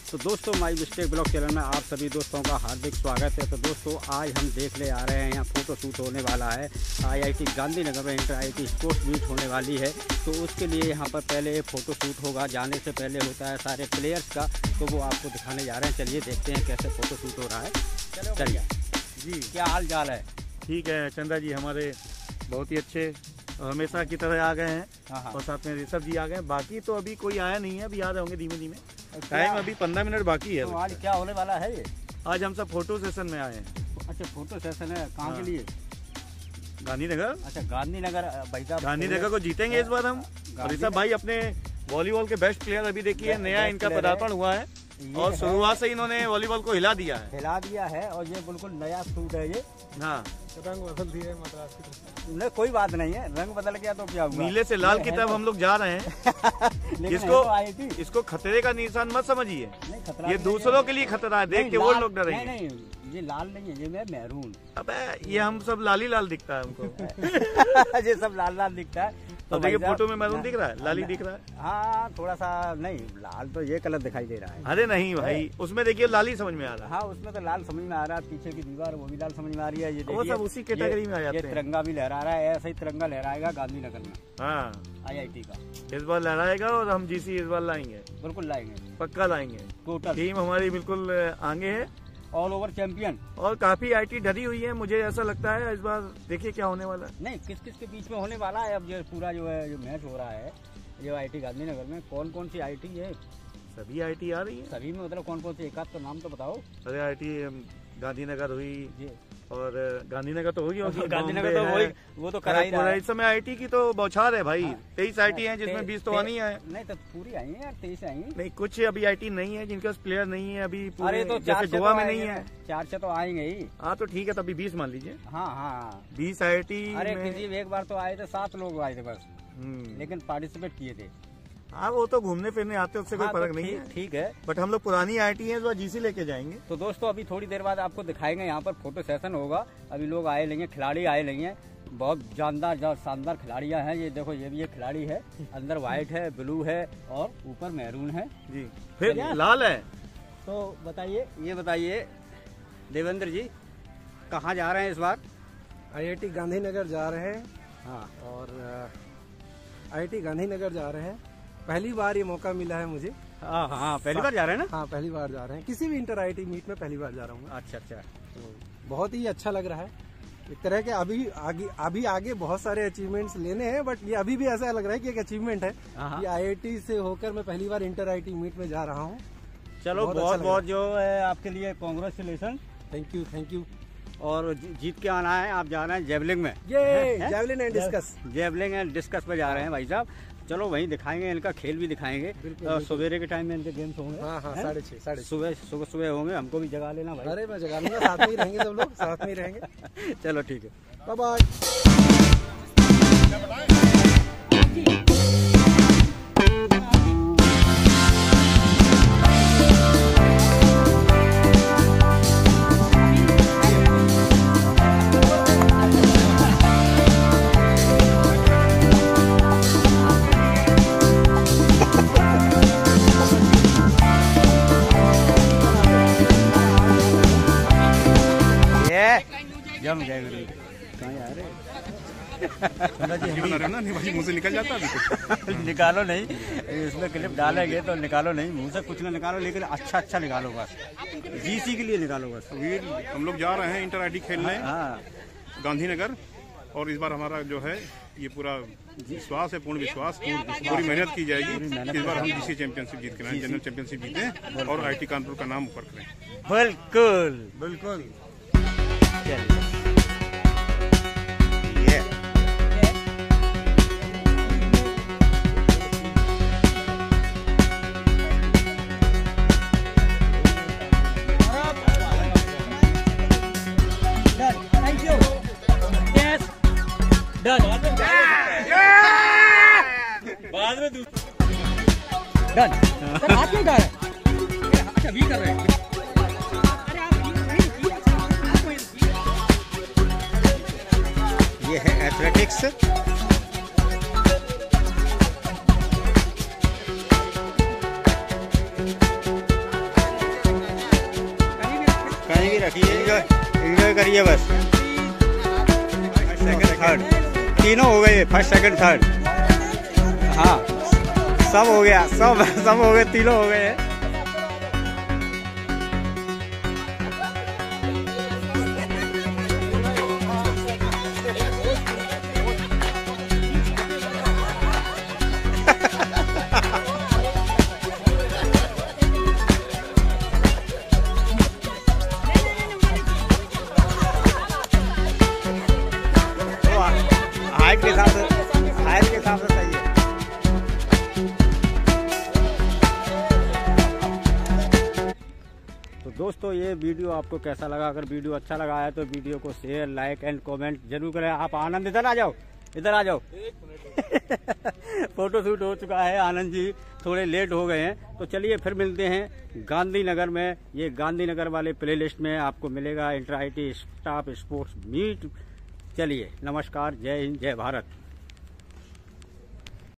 तो दोस्तों my mistake blog channel में आप सभी दोस्तों का हार्दिक स्वागत है। तो दोस्तों आज हम देख ले आ रहे हैं, यहाँ फ़ोटो शूट होने वाला है। IIT गांधीनगर में इंटर IIT स्पोर्ट्स मीट होने वाली है। तो उसके लिए यहाँ पर पहले फ़ोटो शूट होगा, जाने से पहले होता है सारे प्लेयर्स का, तो वो आपको दिखाने जा रहे हैं। चलिए देखते हैं कैसे फ़ोटो शूट हो रहा है। चलिए जी, क्या हाल चाल है? ठीक है चंदा जी, हमारे बहुत ही अच्छे हमेशा की तरह आ गए हैं। हाँ। और साथ में ऋषभ जी आ गए हैं। बाकी तो अभी कोई आया नहीं है, अभी आ रहे होंगे धीमे धीमे। टाइम अभी 15 मिनट बाकी है। तो आज क्या होने वाला है ये? आज हम सब फोटो सेशन में आए हैं। अच्छा, फोटो सेशन है, कहाँ के लिए? गांधीनगर। अच्छा, गांधीनगर भाई साहब, गांधीनगर को जीतेंगे इस बार हम। और ऋषभ भाई अपने वॉलीबॉल के बेस्ट प्लेयर अभी देखिए, नया इनका पदार्पण हुआ है और शुरुआत से इन्होंने वॉलीबॉल को हिला दिया है। और ये बिल्कुल नया सूट है ये। हाँ, रंग बदल दिए मद्रास की तरफ। नहीं कोई बात नहीं है, रंग बदल गया तो क्या हुआ? नीले से लाल की तरफ हम लोग जा रहे हैं। इसको खतरे का निशान मत समझिए, ये दूसरों के लिए खतरा है। देख के वो लोग डरेंगे। नहीं, ये लाल नहीं है, ये मैरून। अबे ये हम सब लाली लाल दिखता है हमको। ये सब लाल लाल दिखता है। तो देखिए फोटो में मैरून दिख रहा है, लाली दिख रहा है। हाँ, थोड़ा सा नहीं, लाल तो ये कलर दिखाई दे रहा है। अरे नहीं भाई, उसमें देखिए लाली समझ में आ रहा है। हाँ, उसमें तो लाल समझ में आ रहा है। पीछे की दीवार वो भी लाल समझ में आ रही है। ये वो सब उसी कैटेगरी में आ जाते हैं। तिरंगा भी लहरा रहा है, ऐसा ही तिरंगा लहराएगा गांधीनगर में। हाँ, IIT का इस बार लहराएगा और हम GC इस बार लाएंगे, बिल्कुल लाएंगे, पक्का लाएंगे। टोटल टीम हमारी बिल्कुल आगे है, ऑल ओवर चैंपियन। और काफी IIT डरी हुई है, मुझे ऐसा लगता है। इस बार देखिए क्या होने वाला है। नहीं, किस किस के बीच में होने वाला है अब ये पूरा जो है जो मैच हो रहा है जो IIT गांधीनगर में? कौन कौन सी IIT है? सभी IIT आ रही है। सभी में मतलब कौन कौन सी? एक आध तो नाम तो बताओ। अरे IIT गांधीनगर हुई जी, और गांधीनगर तो होगी। गांधीनगर तो वही, वो तो करा ही रहा है। इस समय IIT की तो बौछार है भाई। 23 IIT है जिसमें 20 तो आनी है। नहीं तो पूरी आई है यार, 23 आई है। नहीं, कुछ अभी IIT नहीं है जिनके पास प्लेयर नहीं है अभी। अरे तो जैसे गोवा में नहीं है, 4 से तो आएंगे ही। हाँ तो ठीक है, तभी 20 मान लीजिए। हाँ 20 IIT। अरे किसी एक बार तो आए थे, 7 लोग आए थे बस, लेकिन पार्टिसिपेट किए थे। हाँ, वो तो घूमने फिरने आते, उससे कोई फर्क नहीं है। ठीक है, बट हम लोग पुरानी IIT है, तो GC लेके जाएंगे। तो दोस्तों अभी थोड़ी देर बाद आपको दिखाएंगे, यहाँ पर फोटो सेशन होगा। अभी लोग आए नहीं है, खिलाड़ी आए नहीं है। बहुत शानदार खिलाड़ियाँ हैं। ये देखो, ये भी एक खिलाड़ी है, अंदर व्हाइट है, ब्लू है और ऊपर मैरून है जी, फिर लाल है। तो बताइए, ये बताइए देवेंद्र जी, कहाँ जा रहे हैं इस बार? IIT गांधीनगर जा रहे हैं। हाँ, और IIT गांधीनगर जा रहे हैं। पहली बार ये मौका मिला है मुझे। हाँ, पहली बार जा रहे हैं ना? हाँ, पहली बार जा रहे हैं। किसी भी इंटर IIT मीट में पहली बार जा रहा हूँ। अच्छा, तो बहुत ही अच्छा लग रहा है। एक तरह के अभी आगे बहुत सारे अचीवमेंट्स लेने हैं, बट ये अभी भी ऐसा लग रहा है कि एक अचीवमेंट है कि IIT से होकर मैं पहली बार इंटर IIT मीट में जा रहा हूँ। चलो बहुत जो है आपके लिए कांग्रेचुलेशन। Thank you. और जीत के आना है, आप जा रहे हैं जेवलिंग में। ये javelin and discus. Javelin and discus में जा रहे हैं भाई साहब। चलो वहीं दिखाएंगे, इनका खेल भी दिखाएंगे। सवेरे के टाइम में इनके गेम्स होंगे। हाँ, 6:30 सुबह होंगे। हमको भी जगा लेना भाई। अरे मैं जगा लूंगा, साथ में ही रहेंगे, सब लोग साथ में ही रहेंगे। चलो ठीक है, बाय बाय। जम जाएगा। कहाँ जा रहे? भाई मुंह से निकल जाता है। निकालो नहीं, इसमें क्लिप डालेंगे तो निकालो नहीं, मुंह से कुछ ना निकालो, लेकिन अच्छा निकालो बस। GC के लिए निकालो बस। हम लोग जा रहे हैं इंटर IIT खेलने। हाँ, गांधीनगर। और इस बार हमारा जो है ये पूरा विश्वास है, पूर्ण विश्वास, पूरी मेहनत की जाएगी। इस बार हम GC चैंपियनशिप जीत के जनरल चैंपियनशिप जीतें और IIT कानपुर का नाम ऊपर करें। बिल्कुल। बाद में डन। सर हाथ क्यों उठा रहे हैं? अच्छा, भी कर रहे हैं। ये है एथलेटिक्स। देखिए, एंजॉय करिए बस। सेकंड थर्ड तीनों हो गए, फर्स्ट सेकंड थर्ड। हाँ सब हो गया, सब हो गए, तीनों हो गए। हाइट के हिसाब से सही है। तो दोस्तों ये वीडियो आपको कैसा लगा? अगर वीडियो अच्छा लगा है तो वीडियो को शेयर, लाइक एंड कमेंट जरूर करें। आप आनंद इधर आ जाओ, इधर आ जाओ। फोटो शूट हो चुका है, आनंद जी थोड़े लेट हो गए हैं। तो चलिए फिर मिलते हैं गांधीनगर में। ये गांधीनगर वाले प्लेलिस्ट में आपको मिलेगा inter IT staff sports meet. चलिए नमस्कार, जय हिंद, जय भारत।